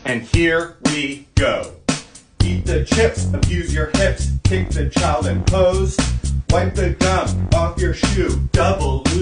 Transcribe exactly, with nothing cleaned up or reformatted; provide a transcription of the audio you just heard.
And here we go. Eat the chips, abuse your hips, kick the child and pose. Wipe the gum off your shoe, double loop.